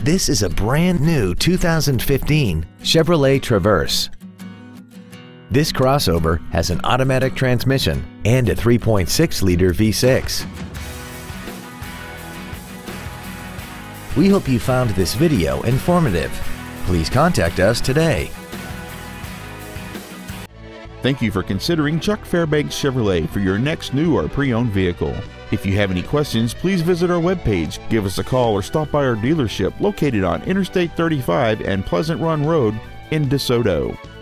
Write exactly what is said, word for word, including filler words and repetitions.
This is a brand new two thousand fifteen Chevrolet Traverse. This crossover has an automatic transmission and a three point six liter V six. We hope you found this video informative. Please contact us today. Thank you for considering Chuck Fairbanks Chevrolet for your next new or pre-owned vehicle. If you have any questions, please visit our webpage, give us a call, or stop by our dealership located on Interstate thirty-five and Pleasant Run Road in DeSoto.